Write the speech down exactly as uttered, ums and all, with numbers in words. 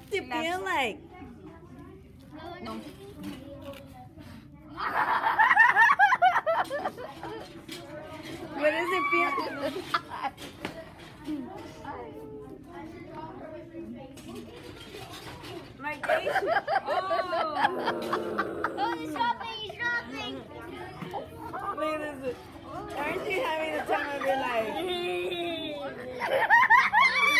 it feel like? No. What does it feel? My face.